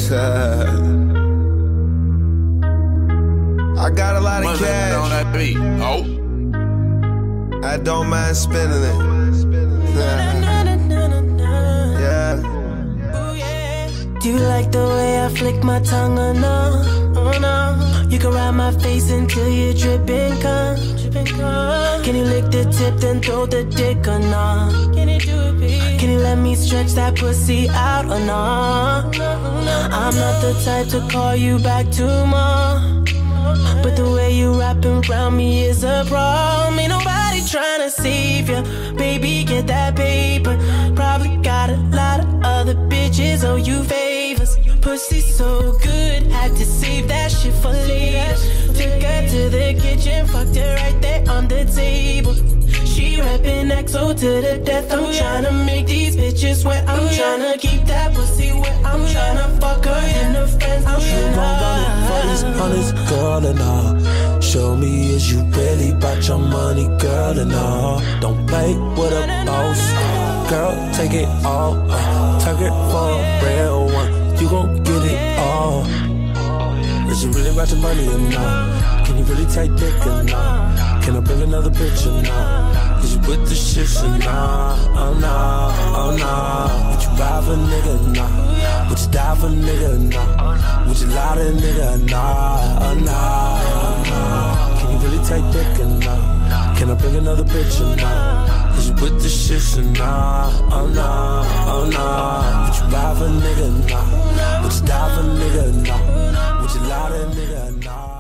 I got a lot of cash. On that beat. Oh. I don't mind spending it. Yeah. Do you like the way I flick my tongue or no? Oh no. You can ride my face until you're dripping cum. Can you lick the tip then throw the dick or no? Can you do it, baby? Can you let me stretch that pussy out or no? I'm not the type to call you back tomorrow, but the way you wrapping around me is a problem. Ain't nobody trying to save you. Baby, get that paper. Probably got a lot of other bitches owe you favors. Pussy so good, had to save that shit for later. Took her to the kitchen, fucked her right there on the table. She rapping XO to the death. I'm tryna make these bitches wet. I'm tryna keep that pussy wet. I'm tryna fuck her in the fence. I'm You gon' run it for these honest, girl, and all. Show me is you really bout your money, girl, and all. Don't play with a boss, girl, take it all. Tuck it for a real one, you gon' get it all. Is you really about your money or not? Can you really take dick or not? Can I bring another bitch or not? Is you with the shit or not? Oh no, oh no. Would you ride for a nigga or not? Would you die for a nigga or not? Would you lie to a nigga or not? Oh no, oh no. Can you really take dick or not? Can I bring another bitch or not? Is you with the shit or not? Oh no, oh no. Would you ride for a nigga or not? Would you die for a nigga or not? Would you lie to a nigga or not?